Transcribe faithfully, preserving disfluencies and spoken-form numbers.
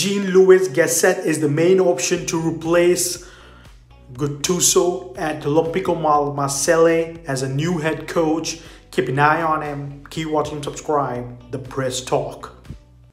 Jean-Louis Gasset is the main option to replace Gattuso at Olympique Marseille as a new head coach. Keep an eye on him. Keep watching, subscribe. The Press Talk.